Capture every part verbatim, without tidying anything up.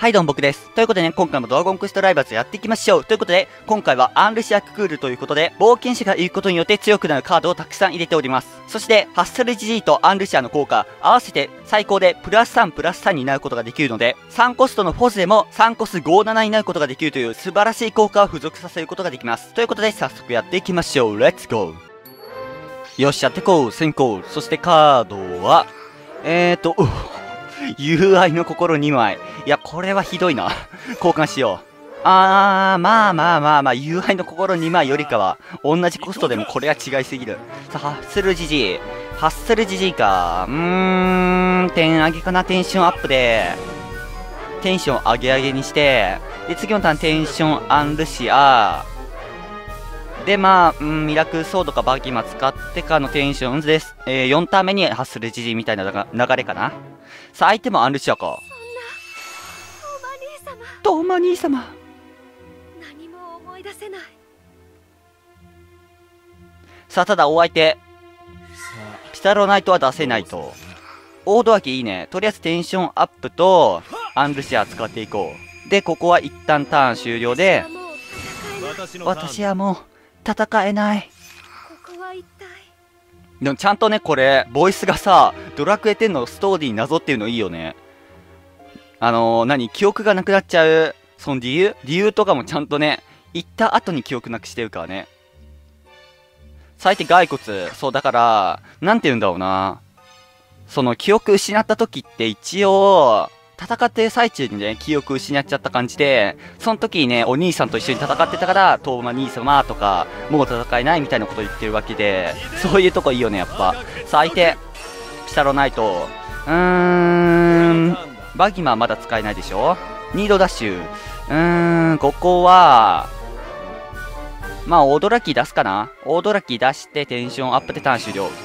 はいどうも僕です。ということでね、今回もドラゴンクエストライバーズやっていきましょう。ということで、今回はアンルシアククールということで、冒険者がいることによって強くなるカードをたくさん入れております。そして、ハッスルジジイとアンルシアの効果、合わせて最高でプラスさんプラスさんになることができるので、さんコストのフォズでもさんコスごじゅうななになることができるという素晴らしい効果を付属させることができます。ということで、早速やっていきましょう。レッツゴー。よっしゃってこう、先行。そしてカードは、えーと、う友愛の心にまい。いや、これはひどいな。交換しよう。あー、まあまあまあまあ、友愛の心にまいよりかは、同じコストでもこれは違いすぎる。さあ、ハッスルジジイ。ハッスルジジイか。うーん、点上げかな。テンションアップで、テンション上げ上げにして、で、次のターンテンションアンルシア。で、まあ、うん、ミラクルソードかバギマ使ってからのテンションです。えー、よんターン目にハッスルジジイみたいな流れかな。さあ、相手もアンルシアか。トーマ兄様。 何も思い出せない。 さあ、ただお相手。ピタロナイトは出せないと。オードアキいいね。とりあえずテンションアップとアンルシア使っていこう。で、ここは一旦ターン終了で、私はもう戦えない。 ここは一体。 でもちゃんとね、これ、ボイスがさ、ドラクエテンのストーリーになぞっていうのいいよね。あのー、何記憶がなくなっちゃう、その理由理由とかもちゃんとね、行った後に記憶なくしてるからね。最低骸骨。そう、だから、なんて言うんだろうな。その、記憶失った時って一応、戦ってる最中にね、記憶失っちゃった感じで、その時にね、お兄さんと一緒に戦ってたから、トーマ兄様とか、もう戦えないみたいなこと言ってるわけで、そういうとこいいよね、やっぱ。さあ、相手、ピサロナイト。うーん、バギマはまだ使えないでしょ。ニードダッシュ。うーん、ここは、まあ、オードラキー出すかな。オードラキー出して、テンションアップでターン終了。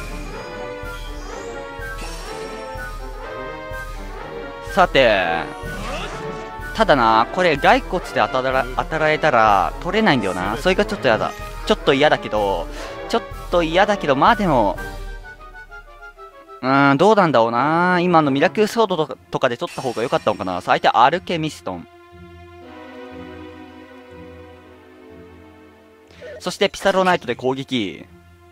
さて、ただな、これ、骸骨で当たら、当たられたら、取れないんだよな。それがちょっと嫌だ。ちょっと嫌だけど、ちょっと嫌だけど、まあでも、うーん、どうなんだろうな。今のミラクルソードとかで取った方が良かったのかな。相手、アルケミストン。そして、ピサロナイトで攻撃。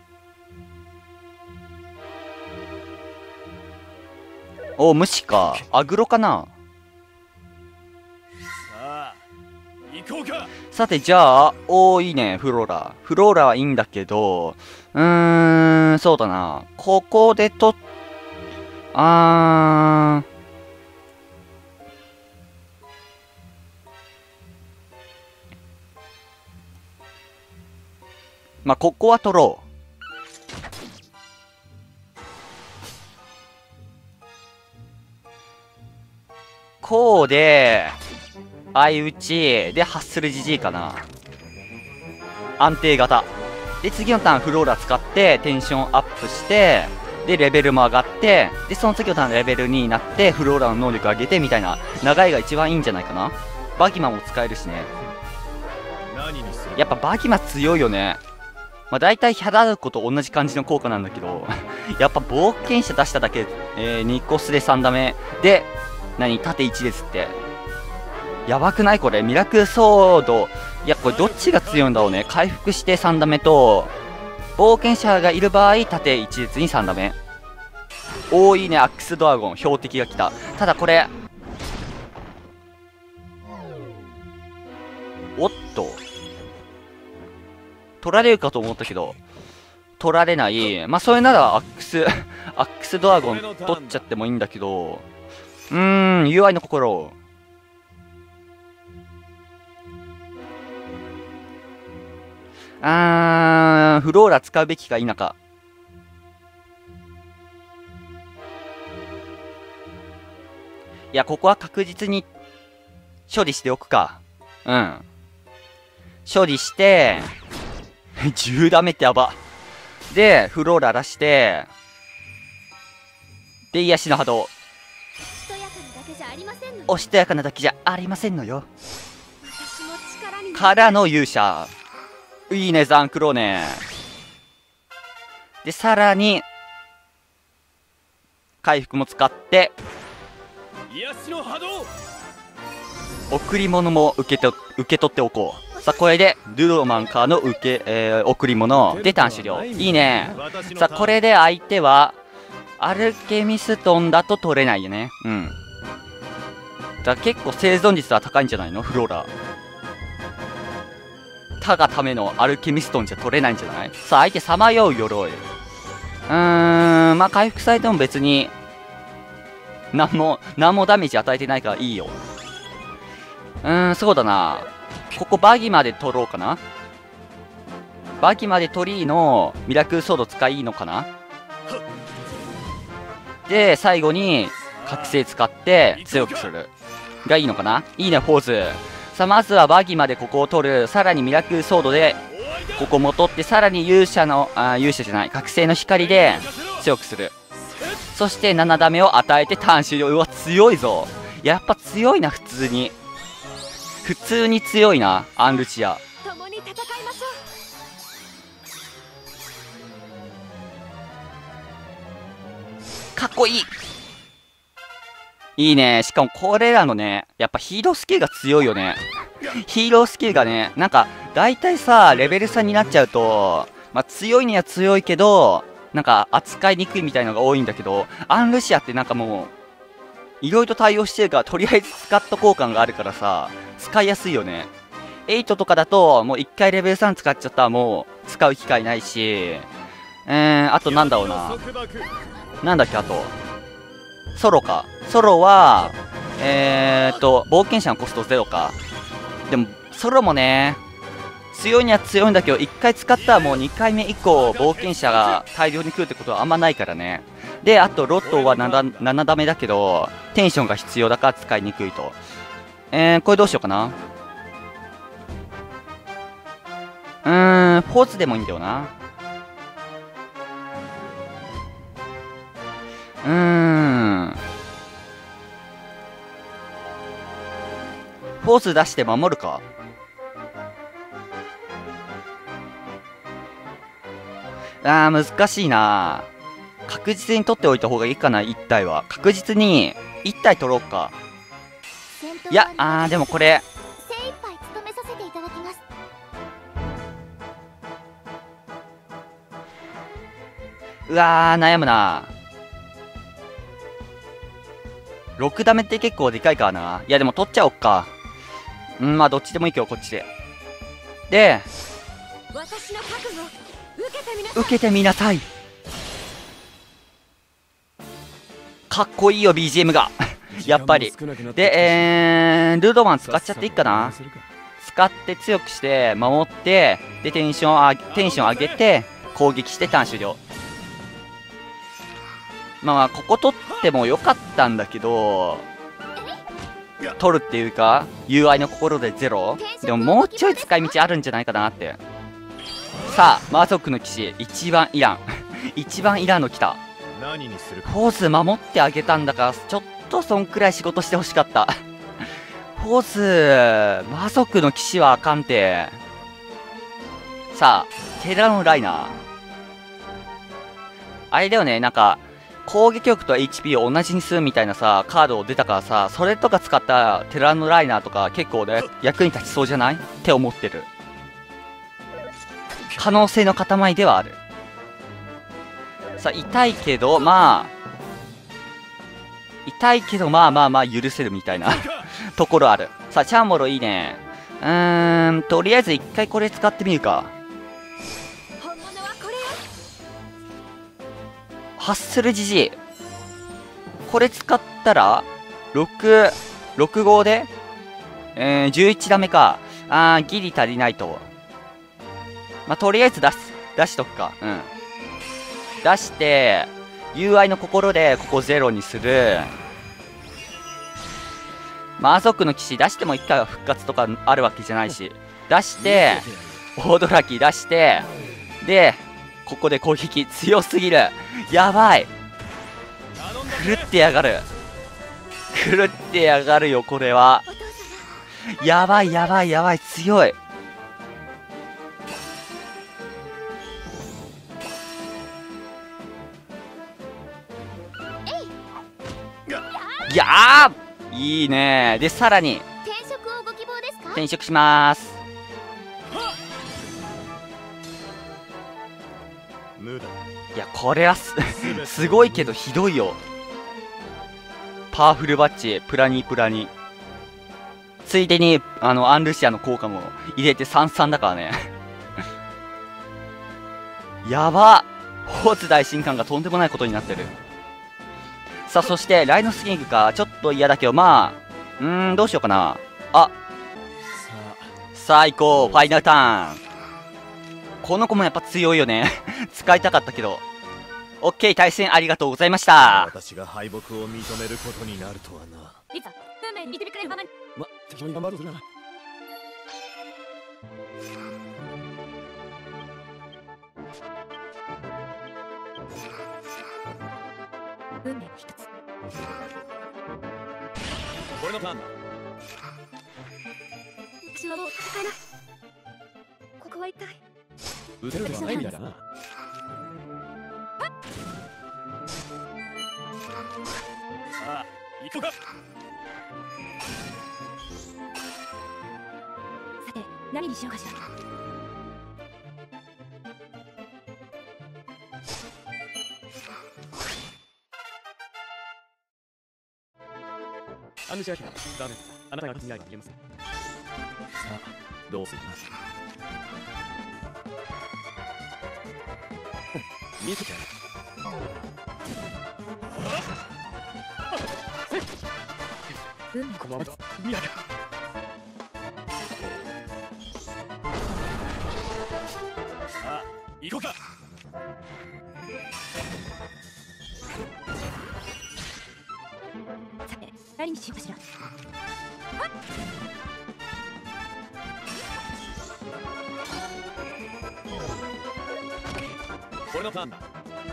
お、無視か。アグロかな。 さあ、行こうか。 さて、じゃあ、おー、いいね、フローラ。フローラはいいんだけど、うーん、そうだな。ここで取っ、あー、まあ、ここは取ろう。こうで、相打ち、で、ハッスルジジイかな。安定型。で、次のターンフローラ使って、テンションアップして、で、レベルも上がって、で、その次のターンレベルになって、フローラの能力上げて、みたいな、流れが一番いいんじゃないかな。バギマも使えるしね。やっぱバギマ強いよね。まあ、大体ヒャダルコと同じ感じの効果なんだけど、やっぱ冒険者出しただけ、えー、にコスでさんダメ。で、何縦いち列って。やばくないこれ。ミラクルソード。いや、これどっちが強いんだろうね。回復してさんダメと、冒険者がいる場合、縦いち列にさんダメ。おー、いいね。アックスドラゴン。標的が来た。ただこれ、おっと。取られるかと思ったけど、取られない。まあ、それならアックス、アックスドラゴン取っちゃってもいいんだけど、うーん、友愛の心。あー、フローラ使うべきか否か。いや、ここは確実に処理しておくか。うん。処理して、じゅうダメってやば。で、フローラ出して、で、癒しの波動。おしとやかなだけじゃありませんのよ。からの勇者。いいね、ザンクローネ。で、さらに、回復も使って、 癒しの波動。 贈り物も受けと受け取っておこう。さあこれでルドマンからの受け、えー、贈り物でターン終了。いいね。さあこれで相手はアルケミストンだと取れないよね。うん。だから結構生存率は高いんじゃないのフローラ。他がためのアルケミストンじゃ取れないんじゃない？さあ相手さまよう鎧。うーん、まあ回復されても別に何も何もダメージ与えてないからいいよ。うーん、そうだな。ここバギまで取ろうかな。バギまで取りのミラクルソード使いいいのかな。で最後に覚醒使って強くするがいいのかな。いいねポーズ。さあまずはバギまでここを取る。さらにミラクルソードでここも取って、さらに勇者のあ勇者じゃない覚醒の光で強くする。そしてななダメを与えてターン終了。うわ強いぞ。やっぱ強いな。普通に普通に強いなアンルシア。 共に戦いましょう。かっこいい。いいね。しかもこれらのねやっぱヒーロースキルが強いよね。ヒーロースキルがねなんか大体さレベル差になっちゃうと、まあ、強いには強いけどなんか扱いにくいみたいのが多いんだけど、アンルシアってなんかもういろいろ対応してるからとりあえず使っと効果があるからさ使いやすいよね。エイトとかだともういっかいレベルさん使っちゃったらもう使う機会ないし、えー、あとなんだろうな。なんだっけあとソロか。ソロはえーっと冒険者のコストゼロか。でもソロもね強いには強いんだけどいっかい使ったらもうにかいめ以降冒険者が大量に来るってことはあんまないからね。であとロトは 7, ななダメだけどテンションが必要だから使いにくいと。えー、これどうしようかな。うーんポーズでもいいんだよな。うーんフォース出して守るか。あー難しいな。確実に取っておいた方がいいかな。いち体は確実にいち体取ろうか。いやあーでもこれ精一杯務めさせていただきます。 うわー悩むな。ろくダメって結構でかいからな。いやでも取っちゃおっか。うんまあどっちでもいいけどこっちで。でう。私の覚悟受けてみなさい。 受けてみなさい。かっこいいよ ビージーエム がやっぱり。でえー、ルドマン使っちゃっていいかな。使って強くして守ってでテンションあテンション上げて攻撃してターン終了。まあまあここ取ってもよかったんだけど取るっていうか友愛の心でゼロ。でももうちょい使い道あるんじゃないかなって。さあマーゾックの騎士一番いらん一番いらんの来た。 何にするか。 フォース守ってあげたんだからちょっとそんくらい仕事してほしかったフォースマーゾックの騎士はあかんて。さあテラノライナーあれだよね。なんか攻撃力と エイチピー を同じにするみたいなさカード出たからさ、それとか使ったテラノライナーとか結構ね役に立ちそうじゃないって思ってる。可能性の塊ではある。さあ痛いけどまあ痛いけどまあまあまあ許せるみたいなところある。さあチャーモロいいね。うーんとりあえず一回これ使ってみるか。 本物はこれよ。 ハッスルジジイこれ使ったらろく、ろく号で、えー、じゅういちダメか。あーギリ足りないと。まあとりあえず出す出しとくか。うん出して友愛の心でここゼロにする。マーゾックの騎士出してもいっかいは復活とかあるわけじゃないし、出してオードラキ出してでここで攻撃強すぎる。やばい狂ってやがる狂ってやがるよこれは。やばいやばいやばい強い。いやーいいね。でさらに転職転職します。 無駄。 いやこれはすすごいけどひどいよ。パワフルバッジプラニプラニ、ついでにあのアンルシアの効果も入れてさんさんだからねやば、ホーツ大神官がとんでもないことになってる。さあそしてライノスキングか、ちょっと嫌だけどまあうーんどうしようかな。あ、さあ行こう、ファイナルターン。この子もやっぱ強いよね使いたかったけど。オッケー、対戦ありがとうございました。 私が敗北を認めることになるとはな。 いざ運命に見てくれるままに。 ま、適当に頑張ろうとするな。 運命の一つ。 俺のターンだ。 私はもう戦えない。ここは一体。 撃てるではないみたいだな。さあ、行こうか。 さて、何にしようかしら。 アンヌシアキラ、ダメだ。あなたが未来が見えます。さあ、どうするな。見せてやる。 運命このままだ。未来だ。さあ、行こうか。 さて、何にしようかしら。 俺のターンだ。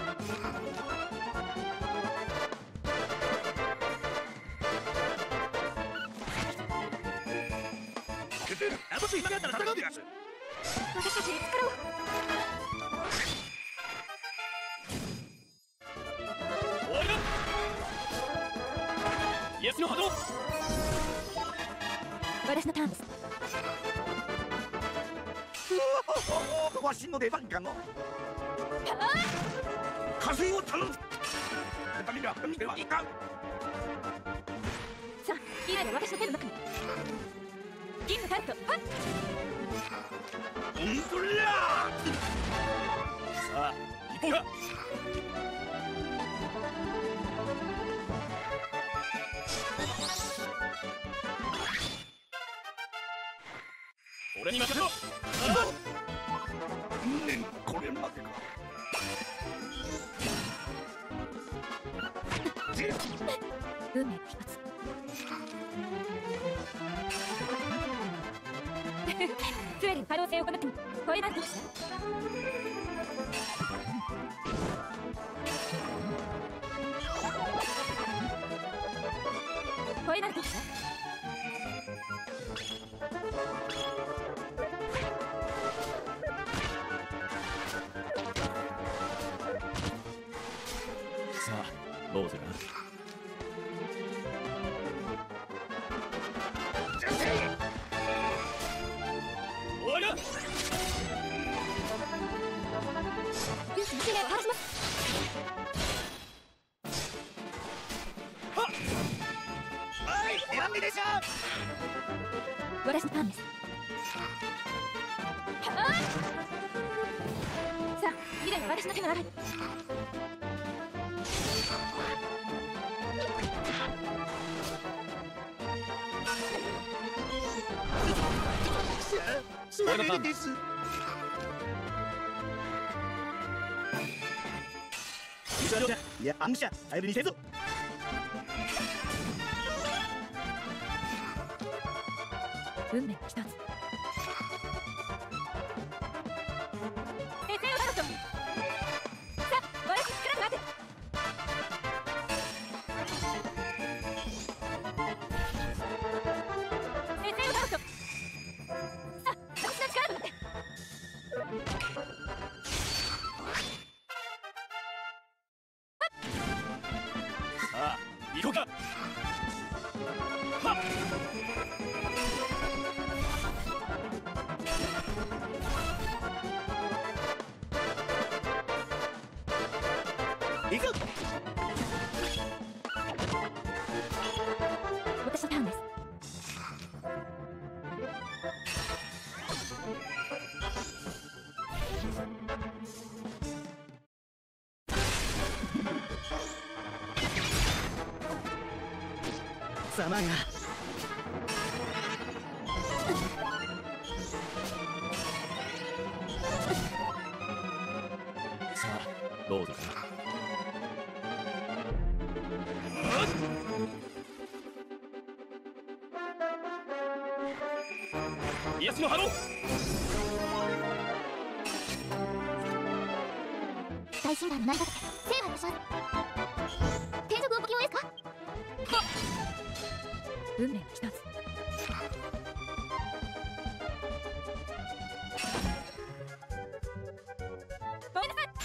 あと今だったら戦うでやす。 私たちに力を。 終わりだ。イエスの波動。 私のターンです。 わしの出番かの。火星を頼む。神が神ではいかん。 さあ、以来の私の手の中に。銀のタルト。はっ。 うんとりゃ。 さあ、行こうか。俺に任せろ。 ね、これまでか。 運命の一つ。スウェル可能性をこの手に超えないとした。超えないとした。 さあ、どうするな。終わりだ。 よし、命令を離します。 はい、選んででしょ。 私のターンです。さあ、未来は私の手の中に。 すまないです。いや、アンシャ、アイルにせぞ。 運命の一つ。先生を倒すと。さあ、私に力がある。先生を倒すと。さあ、私の力がある。 さあ、行こうか。はっ。 行く。 私のターンです。 様がさあどうぞ。癒しの波動。 大診断の成り立て成敗いたします。転属をご希望ですか？ 運命は一つ。ごめんなさい。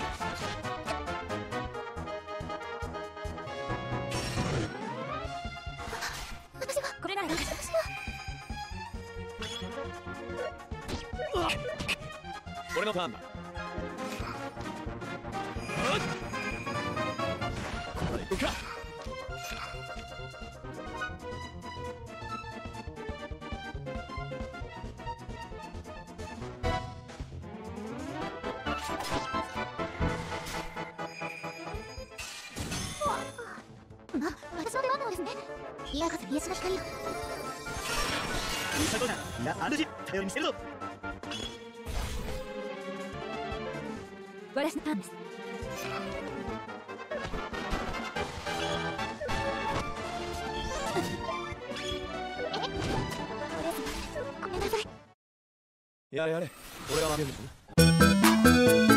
私がこれなら私私が俺のターンだ。ここまで行くか。 ま、私の出番なのですね。リアガス癒しの光を。 いいことだ。みんなアンルジ頼りにしてるぞ。 私のターンです。 ごめんなさい。 やれやれ、俺が負けるぞ。